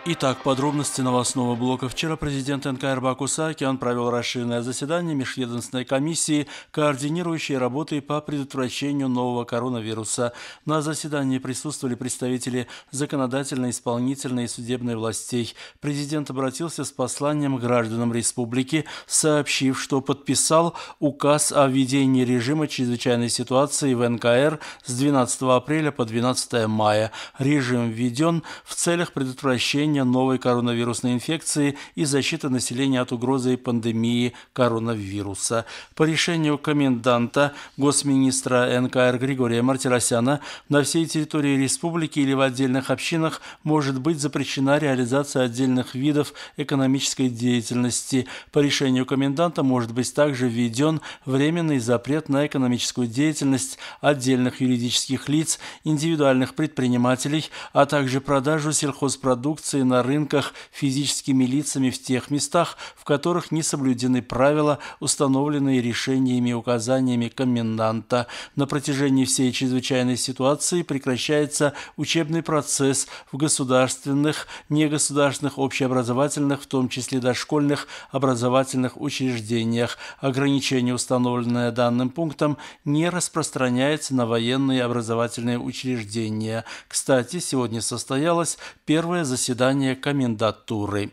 Итак, подробности новостного блока. Вчера президент НКР Баку Саакян провел расширенное заседание межведомственной комиссии, координирующей работы по предотвращению нового коронавируса. На заседании присутствовали представители законодательной, исполнительной и судебной властей. Президент обратился с посланием к гражданам республики, сообщив, что подписал указ о введении режима чрезвычайной ситуации в НКР с 12 апреля по 12 мая. Режим введен в целях предотвращения новой коронавирусной инфекции и защиты населения от угрозы пандемии коронавируса. По решению коменданта госминистра НКР Григория Мартиросяна на всей территории республики или в отдельных общинах может быть запрещена реализация отдельных видов экономической деятельности. По решению коменданта может быть также введен временный запрет на экономическую деятельность отдельных юридических лиц, индивидуальных предпринимателей, а также продажу сельхозпродукции на рынках физическими лицами в тех местах, в которых не соблюдены правила, установленные решениями и указаниями коменданта. На протяжении всей чрезвычайной ситуации прекращается учебный процесс в государственных, негосударственных, общеобразовательных, в том числе дошкольных образовательных учреждениях. Ограничение, установленное данным пунктом, не распространяется на военные образовательные учреждения. Кстати, сегодня состоялось первое заседание комендатуры.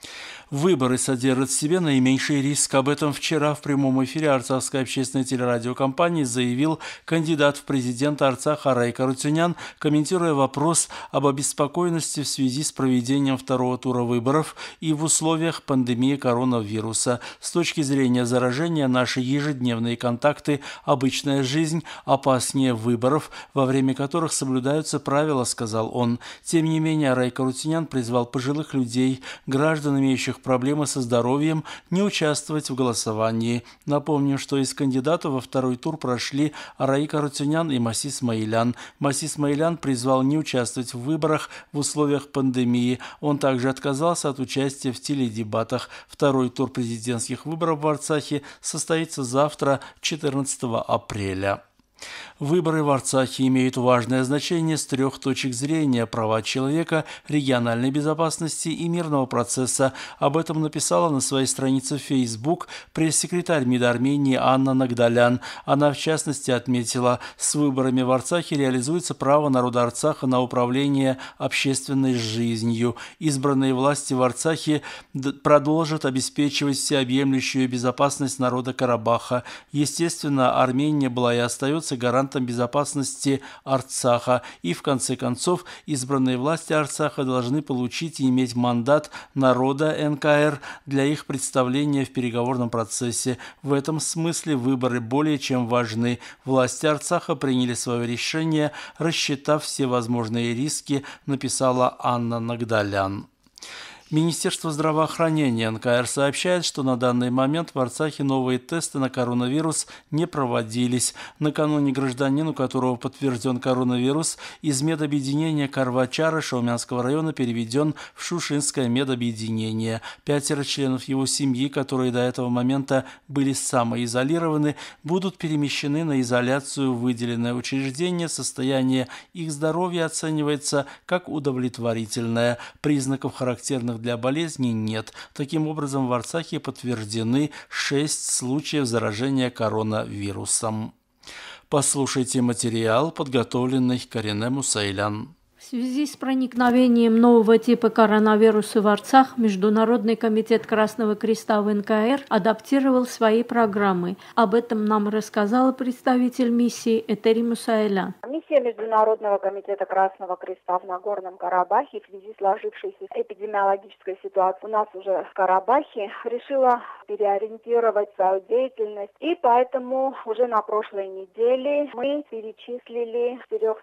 Выборы содержат в себе наименьший риск. Об этом вчера в прямом эфире Арцахской общественной телерадиокомпании заявил кандидат в президенты Арцаха Арайк Арутюнян, комментируя вопрос об обеспокоенности в связи с проведением второго тура выборов и в условиях пандемии коронавируса. С точки зрения заражения, наши ежедневные контакты, обычная жизнь опаснее выборов, во время которых соблюдаются правила, сказал он. Тем не менее, Арайк Арутюнян призвал пожилых людей, граждан, имеющих проблемы со здоровьем, не участвовать в голосовании. Напомню, что из кандидатов во второй тур прошли Арайк Арутюнян и Маси Исмаилян. Маси Исмаилян призвал не участвовать в выборах в условиях пандемии. Он также отказался от участия в теледебатах. Второй тур президентских выборов в Арцахе состоится завтра, 14 апреля. Выборы в Арцахе имеют важное значение с трех точек зрения: права человека, региональной безопасности и мирного процесса. Об этом написала на своей странице в Facebook пресс-секретарь МИД Армении Анна Нагдалян. Она, в частности, отметила, с выборами в Арцахе реализуется право народа Арцаха на управление общественной жизнью. Избранные власти в Арцахе продолжат обеспечивать всеобъемлющую безопасность народа Карабаха. Естественно, Армения была и остается гарантом безопасности Арцаха, и в конце концов избранные власти Арцаха должны получить и иметь мандат народа НКР для их представления в переговорном процессе. В этом смысле выборы более чем важны. Власти Арцаха приняли свое решение, рассчитав все возможные риски, написала Анна Нагдалян. Министерство здравоохранения НКР сообщает, что на данный момент в Арцахе новые тесты на коронавирус не проводились. Накануне гражданин, у которого подтвержден коронавирус, из медобъединения Карвачара Шаумянского района переведен в Шушинское медобъединение. 5 членов его семьи, которые до этого момента были самоизолированы, будут перемещены на изоляцию в выделенное учреждение. Состояние их здоровья оценивается как удовлетворительное. Признаков, характерных для болезни, нет. Таким образом, в Арцахе подтверждены 6 случаев заражения коронавирусом. Послушайте материал, подготовленный Карине Мусайлян. В связи с проникновением нового типа коронавируса в Арцах, Международный комитет Красного Креста в НКР адаптировал свои программы. Об этом нам рассказала представитель миссии Этери Мусайлян. Миссия Международного комитета Красного Креста в Нагорном Карабахе в связи с сложившейся эпидемиологической ситуацией у нас уже в Карабахе решила переориентировать свою деятельность. И поэтому уже на прошлой неделе мы перечислили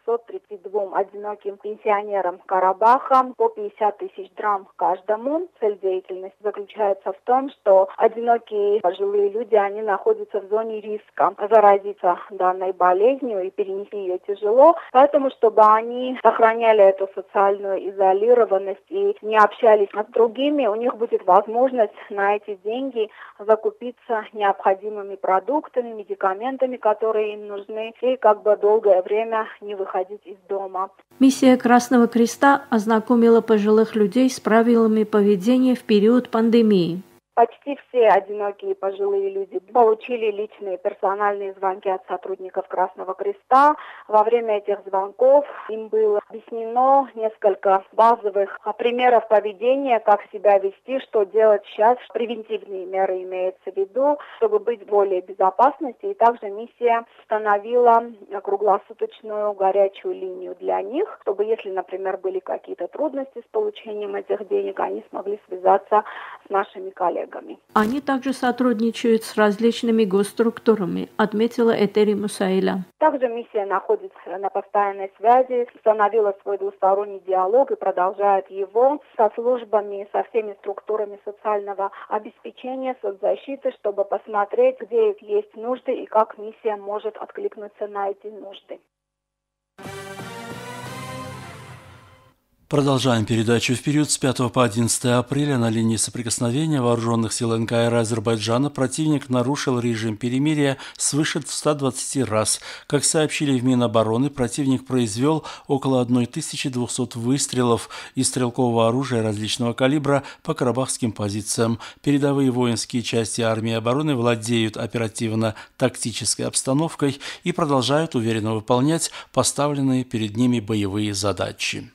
432 одиноким пенсионерам Карабаха по 50 тысяч драм каждому. Цель деятельности заключается в том, что одинокие пожилые люди, они находятся в зоне риска заразиться данной болезнью и перенести ее тяжело. Поэтому, чтобы они сохраняли эту социальную изолированность и не общались с другими, у них будет возможность на эти деньги закупиться необходимыми продуктами, медикаментами, которые им нужны, и долгое время не выходить из дома. Миссия Миссия Красного Креста ознакомила пожилых людей с правилами поведения в период пандемии. Почти все одинокие пожилые люди получили личные персональные звонки от сотрудников Красного Креста. Во время этих звонков им было объяснено несколько базовых примеров поведения, как себя вести, что делать сейчас. Превентивные меры имеются в виду, чтобы быть более безопасности. И также миссия установила круглосуточную горячую линию для них, чтобы если, например, были какие-то трудности с получением этих денег, они смогли связаться с нашими коллегами. Они также сотрудничают с различными госструктурами, отметила Этери Мусаиля. Также миссия находится на постоянной связи, установила свой двусторонний диалог и продолжает его со службами, со всеми структурами социального обеспечения, соцзащиты, чтобы посмотреть, где есть нужды и как миссия может откликнуться на эти нужды. Продолжаем передачу. В период с 5 по 11 апреля на линии соприкосновения вооруженных сил НКР Азербайджана противник нарушил режим перемирия свыше 120 раз. Как сообщили в Минобороны, противник произвел около 1200 выстрелов из стрелкового оружия различного калибра по карабахским позициям. Передовые воинские части армии обороны владеют оперативно-тактической обстановкой и продолжают уверенно выполнять поставленные перед ними боевые задачи.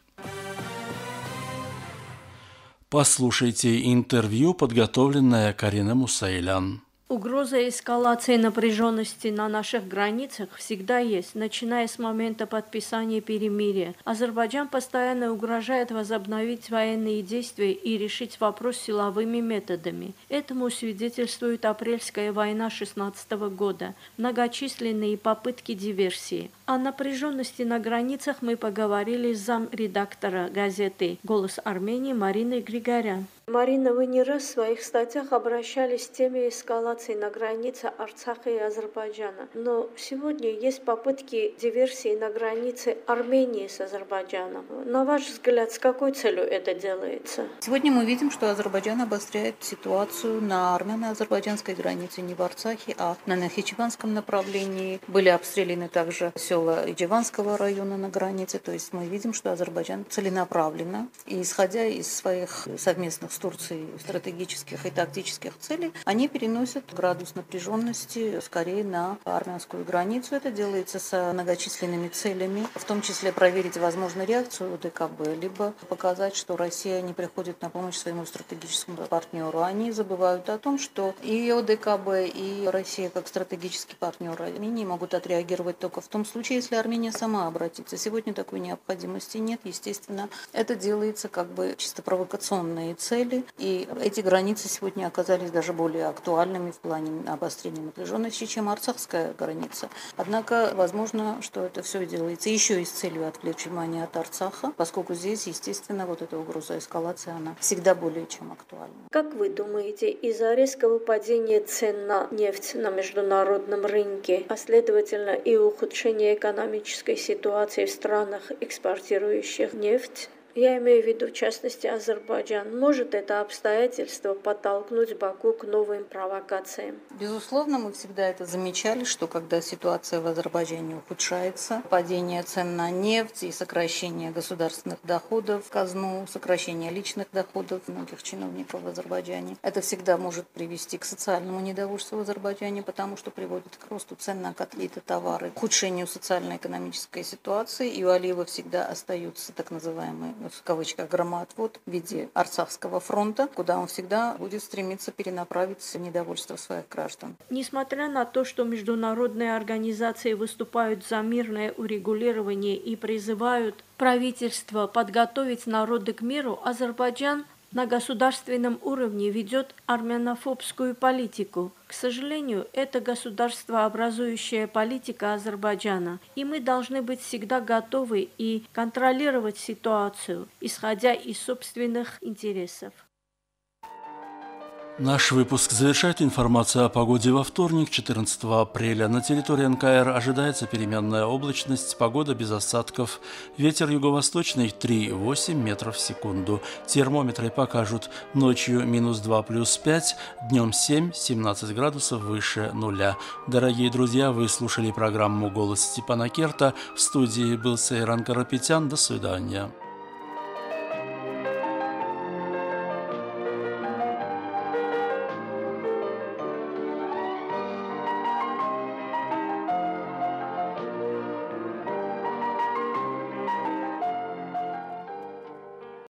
Послушайте интервью, подготовленное Кариной Мусаилян. Угроза эскалации напряженности на наших границах всегда есть, начиная с момента подписания перемирия. Азербайджан постоянно угрожает возобновить военные действия и решить вопрос силовыми методами. Этому свидетельствует апрельская война 2016 года, многочисленные попытки диверсии. О напряженности на границах мы поговорили с замредактора газеты «Голос Армении» Мариной Григорян. Марина, вы не раз в своих статьях обращались к теме эскалации на границе Арцаха и Азербайджана. Но сегодня есть попытки диверсии на границе Армении с Азербайджаном. На ваш взгляд, с какой целью это делается? Сегодня мы видим, что Азербайджан обостряет ситуацию на армяно-азербайджанской границе, не в Арцахе, а на Нахичеванском направлении. Были обстреляны также села Иджеванского района на границе. То есть мы видим, что Азербайджан целенаправленно, и исходя из своих совместных с Турцией стратегических и тактических целей, они переносят градус напряженности скорее на армянскую границу. Это делается с многочисленными целями, в том числе проверить возможную реакцию ОДКБ, либо показать, что Россия не приходит на помощь своему стратегическому партнеру. Они забывают о том, что и ОДКБ, и Россия как стратегический партнер Армении могут отреагировать только в том случае, если Армения сама обратится. Сегодня такой необходимости нет. Естественно, это делается как бы чисто провокационные цели. И эти границы сегодня оказались даже более актуальными в плане обострения напряженности, чем арцахская граница. Однако, возможно, что это все делается еще и с целью отвлечь внимание от Арцаха, поскольку здесь, естественно, вот эта угроза эскалации, она всегда более чем актуальна. Как вы думаете, из-за резкого падения цен на нефть на международном рынке, а следовательно и ухудшения экономической ситуации в странах, экспортирующих нефть, я имею в виду, в частности, Азербайджан. Может это обстоятельство подтолкнуть Баку к новым провокациям? Безусловно, мы всегда это замечали, что когда ситуация в Азербайджане ухудшается, падение цен на нефть и сокращение государственных доходов в казну, сокращение личных доходов многих чиновников в Азербайджане, это всегда может привести к социальному недовольству в Азербайджане, потому что приводит к росту цен на какие-то товары, к ухудшению социально-экономической ситуации, и у Алиева всегда остаются так называемые в кавычках громоотвод в виде Арцахского фронта, куда он всегда будет стремиться перенаправить недовольство своих граждан. Несмотря на то, что международные организации выступают за мирное урегулирование и призывают правительство подготовить народы к миру, Азербайджан на государственном уровне ведет армянофобскую политику. К сожалению, это государствообразующая политика Азербайджана, и мы должны быть всегда готовы и контролировать ситуацию, исходя из собственных интересов. Наш выпуск завершает информация о погоде во вторник, 14 апреля. На территории НКР ожидается переменная облачность, погода без осадков. Ветер юго-восточный 3,8 метров в секунду. Термометры покажут ночью -2 + 5, днем 7-17 градусов выше нуля. Дорогие друзья, вы слушали программу «Голос Степана Керта». В студии был Сейран Карапетян. До свидания.